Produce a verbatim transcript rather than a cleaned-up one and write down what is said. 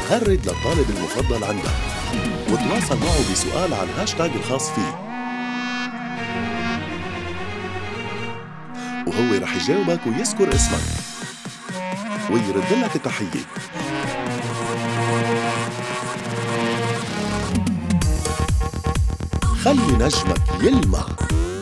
غرد للطالب المفضل عندك وتواصل معه بسؤال على الهاشتاج الخاص فيه، وهو رح يجاوبك ويذكر اسمك ويرد لك التحية. خلي نجمك يلمع